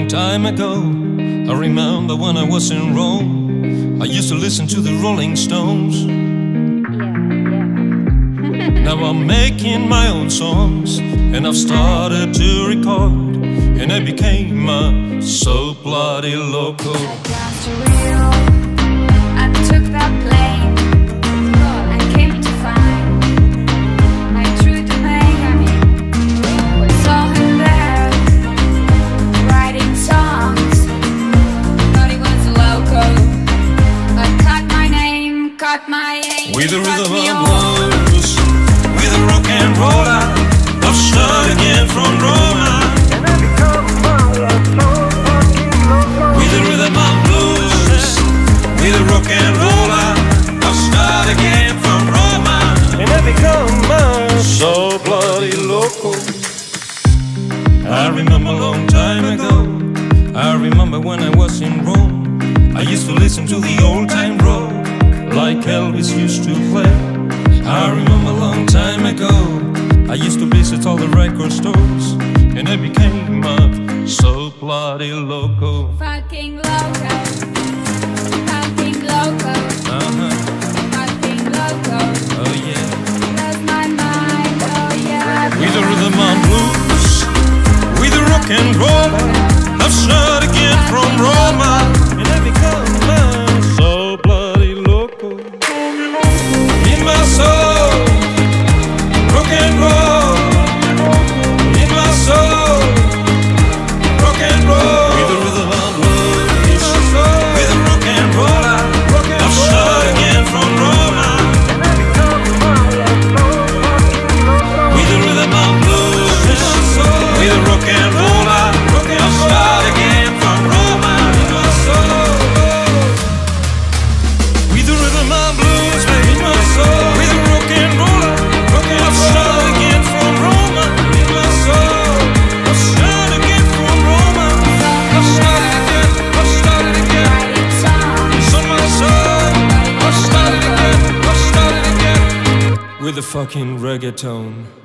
long time ago, I remember when I was in Rome, I used to listen to the Rolling Stones. Now I'm making my own songs, and I've started to record, and I became so bloody loco. I took that plane and came to find my true domain. Saw him there writing songs, thought he was loco, but caught my name, caught my aim. With the rhythm and blues, with the rock and roll, I've started again from Roma. With the rhythm and blues, with the rock and roll, I've started again from Roma. And I become so bloody loco. I remember a long time ago, I remember when I was in Rome, I used to listen to the old time rock like Elvis used to play. I remember a long time ago, I used to visit all the record stores, and I became so bloody loco. Fucking loco, fucking loco, fucking loco. Oh yeah. Lost my mind, oh yeah. With the rhythm and blues, with the rock and roll, I've started again from Roma, and I become so bloody loco. In my soul, rock and roll. In my soul, rock and roll. With the rhythm and blues, with the rock and roll, I've started again from Roma. With the rhythm and blues, with the rock and roll, I've started again from Roma. With the rhythm and blues, in my soul, with the rock and roll, I've started again from Roma. In my soul, I've started again from Roma. I've started again. Writing songs, So my soul, I've started again. With the fucking reggaeton.